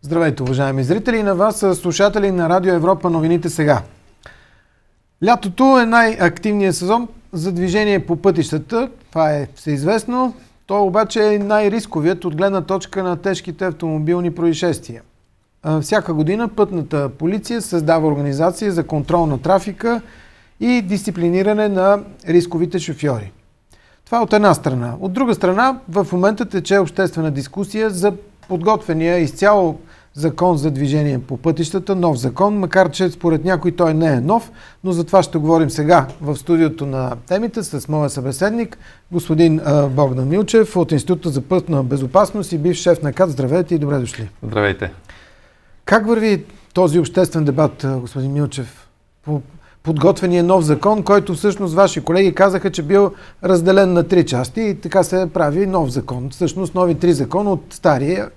Здравейте, уважаеми зрители, и на вас, слушатели на Радио Европа, новините сега. Лятото е най-активният сезон за движение по пътищата. Това е всеизвестно. То обаче е най-рисковият от гледна точка на тежките автомобилни происшествия. Всяка година пътната полиция създава организации за контрол на трафика и дисциплиниране на рисковите шофьори. Това от една страна. От друга страна, в момента тече обществена дискусия за подготвения изцяло закон за движение по пътищата, нов закон, макар че според някой той не е нов, но за това ще говорим сега в студиото на темите с моя събеседник, господин Богдан Милчев от Института за пътна безопасност и бивш шеф на КАТ. Здравейте и добре дошли. Здравейте. Как върви този обществен дебат, господин Милчев, по подготвения нов закон, който всъщност ваши колеги казаха, че бил разделен на 3 части и така се прави нов закон. Всъщност нови 3 закона от стария.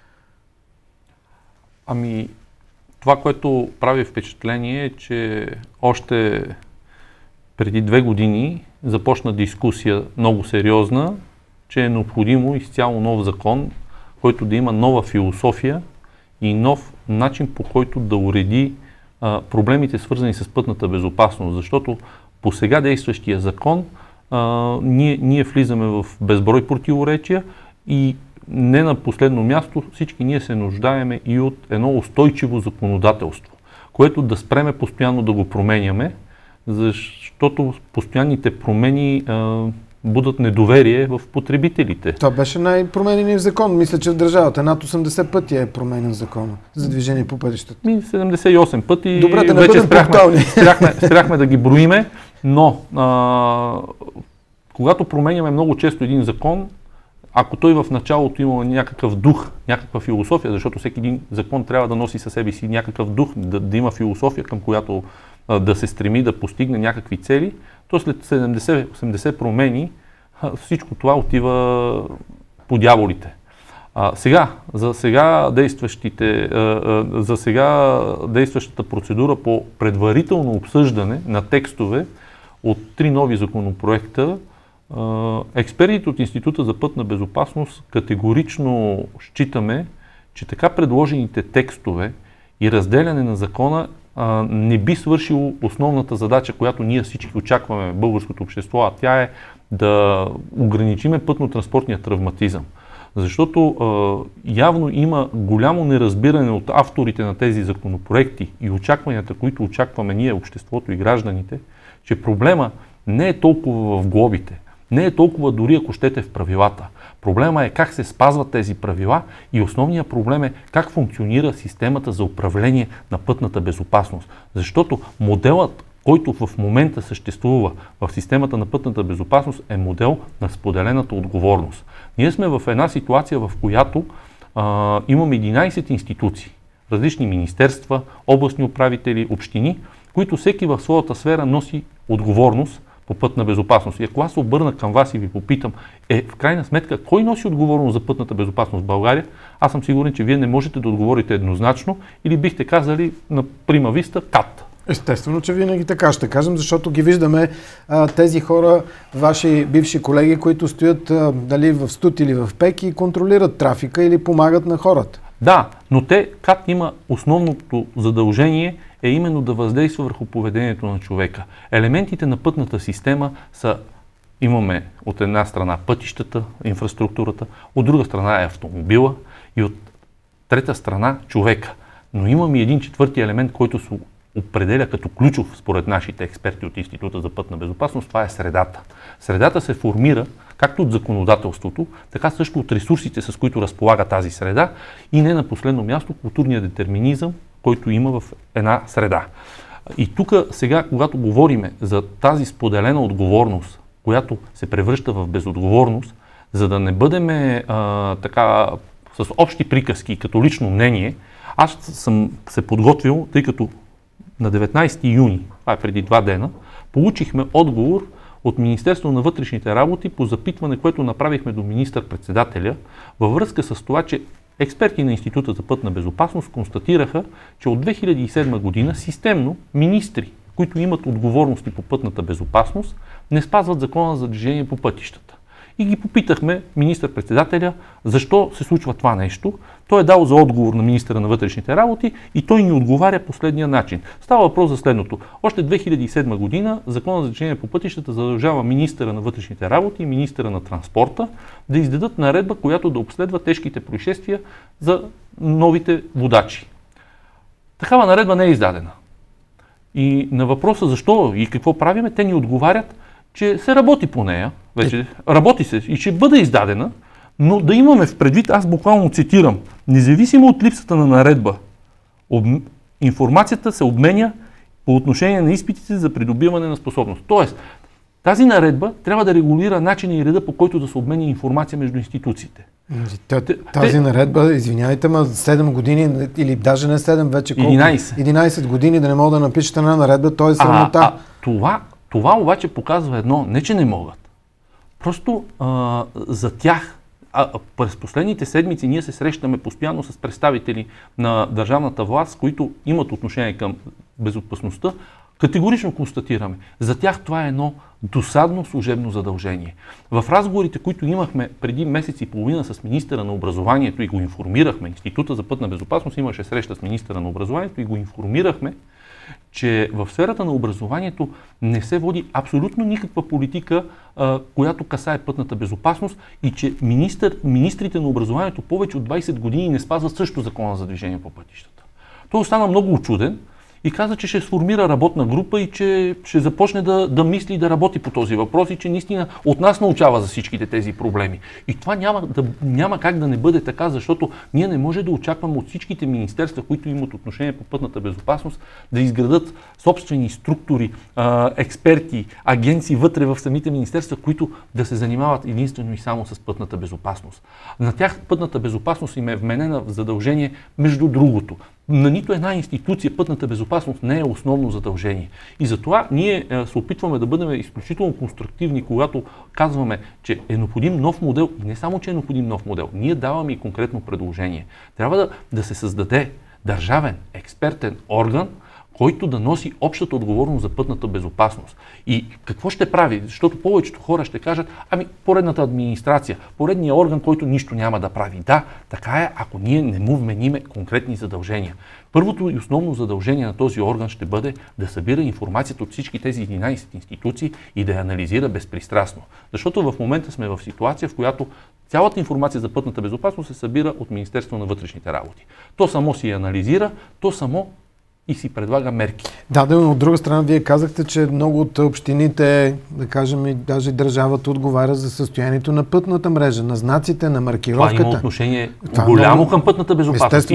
Ами, това, което прави впечатление е, че още преди 2 години започна дискусия много сериозна, че е необходимо изцяло нов закон, който да има нова философия и нов начин, по който да уреди проблемите, свързани с пътната безопасност. Защото по сега действащия закон ние влизаме в безброй противоречия и не на последно място всички ние се нуждаеме и от едно устойчиво законодателство, което да спреме постоянно да го променяме, защото постоянните промени будат недоверие в потребителите. Това беше най-променен закон. Мисля, че в държавата над 80 пъти е променен закон за движение по пътищата. 78 пъти. Добре, да не вече спряхме да ги броиме, но когато променяме много често един закон, ако той в началото има някакъв дух, някаква философия, защото всеки един закон трябва да носи със себе си някакъв дух, да има философия, към която да се стреми да постигне някакви цели, то след 70-80 промени всичко това отива по дяволите. За сега действащата процедура по предварително обсъждане на текстове от 3 нови законопроекта, експертите от Института за пътна безопасност категорично считаме, че така предложените текстове и разделяне на закона не би свършило основната задача, която ние всички очакваме в българското общество, а тя е да ограничиме пътно-транспортния травматизъм. Защото явно има голямо неразбиране от авторите на тези законопроекти и очакванията, които очакваме ние, обществото и гражданите, че проблема не е толкова в глобите, не е толкова дори ако щете в правилата. Проблема е как се спазват тези правила и основният проблем е как функционира системата за управление на пътната безопасност. Защото моделът, който в момента съществува в системата на пътната безопасност, е модел на споделената отговорност. Ние сме в една ситуация, в която имаме 11 институции, различни министерства, областни управители, общини, които всеки в своята сфера носи отговорност по пътна безопасност. И ако аз се обърна към вас и ви попитам, в крайна сметка, кой носи отговорност за пътната безопасност в България, аз съм сигурен, че вие не можете да отговорите еднозначно или бихте казали на прима виста КАТ. Естествено, че винаги така ще кажем, защото ги виждаме тези хора, ваши бивши колеги, които стоят дали в СТУТ или в ПЕК и контролират трафика или помагат на хората. Да, но КАТ има основното задължение е именно да въздейства върху поведението на човека. Елементите на пътната система имаме от една страна пътищата, инфраструктурата, от друга страна е автомобила и от трета страна човека. Но имаме един четвърти елемент, който се определя като ключов според нашите експерти от Института за пътна безопасност, това е средата. Средата се формира както от законодателството, така също от ресурсите, с които разполага тази среда и не на последно място културния детерминизъм, който има в една среда. И тук сега, когато говорим за тази споделена отговорност, която се превръща в безотговорност, за да не бъдем така с общи приказки като лично мнение, аз съм се подготвил, тъй като на 19 юни, това е преди 2 дена, получихме отговор от Министерството на вътрешните работи по запитване, което направихме до министър-председателя във връзка с това, че експерти на Института за пътна безопасност констатираха, че от 2007 година системно министри, които имат отговорности по пътната безопасност, не спазват закона за движение по пътищата. и ги попитахме министър-председателя защо се случва това нещо. Той е дал за отговор на министъра на вътрешните работи и той ни отговаря последния начин. Става въпрос за следното. Още 2007 година Законът за движение по пътищата задължава министъра на вътрешните работи и министъра на транспорта да издадат наредба, която да обследва тежките происшествия за новите водачи. Такава наредба не е издадена. И на въпроса защо и какво правиме, те ни отговарят, че се работи по нея, вече работи се и ще бъде издадена, но да имаме в предвид, аз буквално цитирам, независимо от липсата на наредба, информацията се обменя по отношение на изпитите за придобиване на способност. Тоест, тази наредба трябва да регулира начина и реда, по който да се обменя информация между институциите. Тази наредба, извинявайте, 7 години или даже не 7, вече колко? 11 години да не могат да напишат една наредба, т.е. срамота. Това обаче показва едно, не че не могат. Просто за тях, през последните седмици ние се срещаме постоянно с представители на държавната власт, които имат отношение към безопасността. Категорично констатираме, за тях това е едно досадно служебно задължение. В разговорите, които имахме преди месец и половина с министъра на образованието и го информирахме, Института за пътна безопасност имаше среща с министъра на образованието и го информирахме, че в сферата на образованието не се води абсолютно никаква политика, която касае пътната безопасност и че министрите на образованието повече от 20 години не спазват също Закона за движение по пътищата. Той остана много учуден и каза, че ще сформира работна група и че ще започне да мисли и да работи по този въпрос и че наистина от нас научава за всичките тези проблеми. И това няма как да не бъде така, защото ние не може да очакваме от всичките министерства, които имат отношение по пътната безопасност, да изградат собствени структури, експерти, агенции вътре в самите министерства, които да се занимават единствено и само с пътната безопасност. На тях пътната безопасност им е вменена в задължение между другото. На нито една институция пътната безопасност не е основно задължение. И затова ние се опитваме да бъдем изключително конструктивни, когато казваме, че е необходим нов модел. И не само, че е необходим нов модел. Ние даваме и конкретно предложение. Трябва да се създаде държавен, експертен орган, който да носи общата отговорност за пътната безопасност. И какво ще прави? Защото повечето хора ще кажат, поредната администрация, поредният орган, който нищо няма да прави. Да, така е, ако ние не му вмениме конкретни задължения. Първото и основно задължение на този орган ще бъде да събира информацията от всички тези 11 институции и да я анализира безпристрастно. Защото в момента сме в ситуация, в която цялата информация за пътната безопасност се събира от Министерството на вътрешните работи. То само си я анализира, то само и си предлага мерки. Да, но от друга страна вие казахте, че много от общините, да кажем и даже държавата отговаря за състоянието на пътната мрежа, на знаците, на маркировката. Това има отношение голямо към пътната безопасност.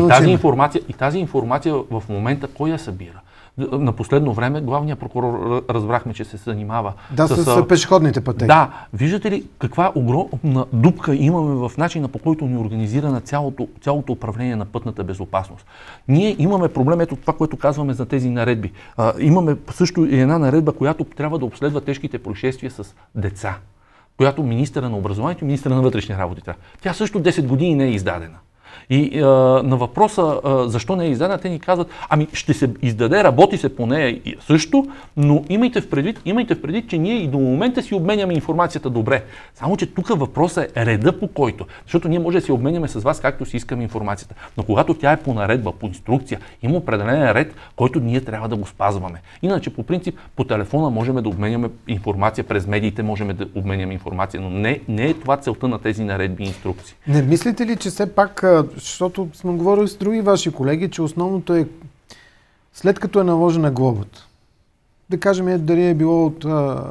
И тази информация в момента кой я събира? На последно време главният прокурор разбрахме, че се занимава с пешеходните пътеки. Да, виждате ли каква огромна дупка имаме в начина, по който ни организира цялото управление на пътната безопасност. Ние имаме проблем, ето това, което казваме за тези наредби. Имаме също и една наредба, която трябва да обследва тежките происшествия с деца, която министъра на образованието и министъра на вътрешни работи. Тя също 10 години не е издадена. И на въпроса защо не е издадена, те ни казват, ще се издаде, работи се по нея също, но имайте в предвид, че ние и до момента си обменяме информацията добре. Само, че тук въпросът е реда по който. Защото ние може да си обменяме с вас както си искаме информацията. Но когато тя е по наредба, по инструкция, има определен ред, който ние трябва да го спазваме. Иначе по принцип по телефона можем да обменяме информация, през медиите можем да обменяме информация, но не е това целта на тези наредби и инструкции. Не мислите ли, че все пак, защото сме говорили с други ваши колеги, че основното е след като е наложена глобата, да кажем дали е било от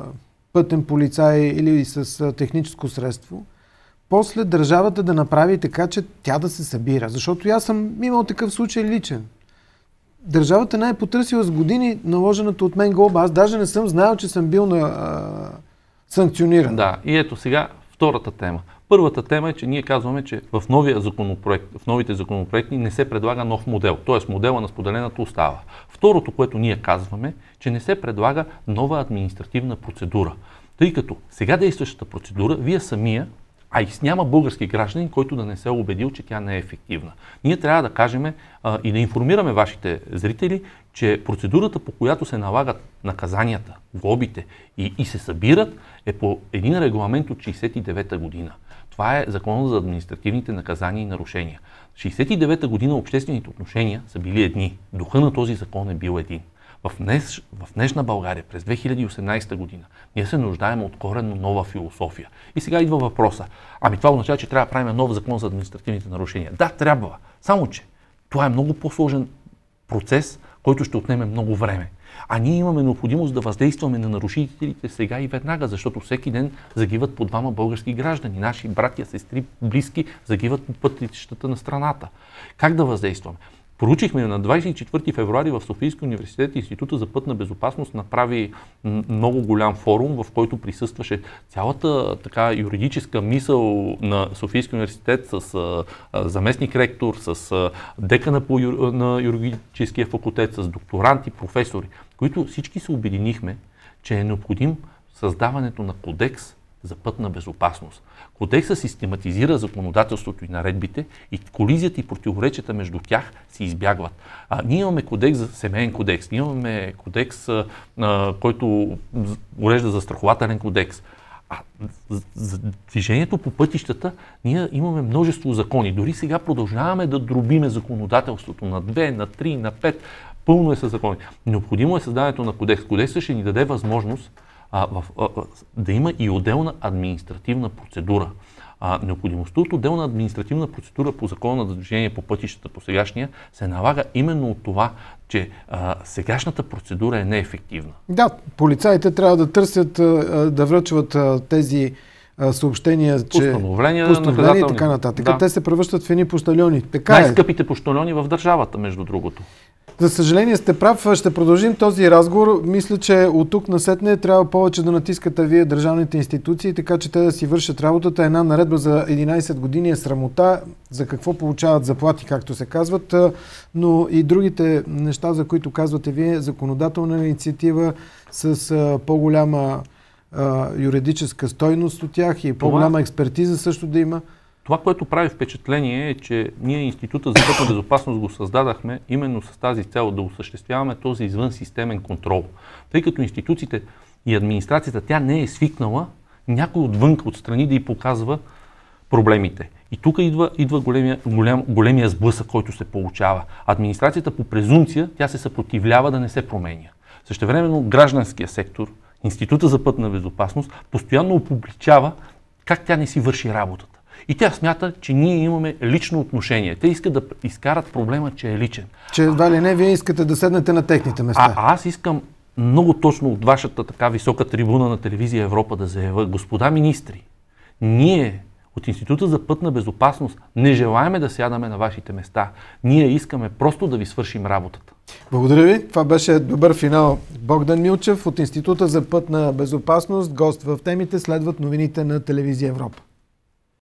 пътен полицай или с техническо средство, после държавата да направи така, че тя да се събира. Защото аз съм имал такъв случай личен. Държавата не е потърсила с години наложената от мен глоба. Аз даже не съм знаел, че съм бил санкциониран. Да, и ето сега втората тема. Първата тема е, че ние казваме, че в новите законопроекти не се предлага нов модел, т.е. модела на споделената остава. Второто, което ние казваме, че не се предлага нова административна процедура. Тъй като сега действащата процедура, вие самия А и няма български гражданин, който да не се е убедил, че тя не е ефективна. Ние трябва да кажем и да информираме вашите зрители, че процедурата, по която се налагат наказанията, глобите и се събират, е по един регламент от 69-та година. Това е Законът за административните наказания и нарушения. В 69-та година обществените отношения са били едни. Духа на този закон е бил един. В днешна България, през 2018 година, ние се нуждаем от коренно нова философия. И сега идва въпроса. Ами това означава, че трябва да правим нов закон за административните нарушения. Да, трябва. Само че това е много по-сложен процес, който ще отнеме много време. А ние имаме необходимост да въздействаме на нарушителите сега и веднага, защото всеки ден загиват по 2 български граждани. Наши братя, сестри, близки загиват по пътищата на страната. Как да въздействаме? Поручихме на 24 февруари в Софийския университет Института за пътна безопасност направи много голям форум, в който присъстваше цялата така юридическа мисъл на Софийския университет с заместник ректор, с декана на юридическия факултет, с докторанти, професори, които всички се обединихме, че е необходим създаването на кодекс за пътна безопасност. Кодексът систематизира законодателството и наредбите и колизията и противоречията между тях се избягват. Ние имаме кодекс за семейен кодекс, ние имаме кодекс, който урежда застрахователен кодекс. А за движението по пътищата ние имаме множество закони. Дори сега продължаваме да дробиме законодателството на 2, на 3, на 5. Пълно е със закони. Необходимо е създаването на кодекс. Кодексът ще ни даде възможност да има и отделна административна процедура. Необходимостта от отделна административна процедура по закона на движение по пътищата по сегашния се налага именно от това, че сегашната процедура е неефективна. Да, полицаите трябва да търсят, да връчват тези съобщения, че постановления и така нататък. Да. Те се превръщат в едни пощальони. Най-скъпите пощальони в държавата, между другото. За съжаление сте прав, ще продължим този разговор. Мисля, че от тук насетне трябва повече да натискате вие държавните институции, така че те да си вършат работата. Една наредба за 11 години е срамота, за какво получават заплати, както се казват, но и другите неща, за които казвате вие, законодателна инициатива с по-голяма юридическа стойност от тях и по-голяма експертиза също да има. Това, което прави впечатление е, че ние Института за пътна безопасност го създадахме именно с тази цел да осъществяваме този извънсистемен контрол. Тъй като институциите и администрацията, тя не е свикнала някой отвън, отстрани да й показва проблемите. И тук идва големия сблъсък, който се получава. Администрацията по презумпция, тя се съпротивлява да не се променя. Същевременно гражданския сектор, Института за пътна безопасност, постоянно опубличава как тя не си върши работата. И тя смята, че ние имаме лично отношение. Те искат да изкарат проблема, че е личен. Че едва ли не, вие искате да седнете на техните места. Аз искам много точно от вашата така висока трибуна на телевизия Европа да заявя, господа министри, ние от Института за пътна безопасност не желаеме да сядаме на вашите места. Ние искаме просто да ви свършим работата. Благодаря ви. Това беше добър финал. Богдан Милчев от Института за пътна безопасност. Гост в темите. Следват новините на телевизия Европа.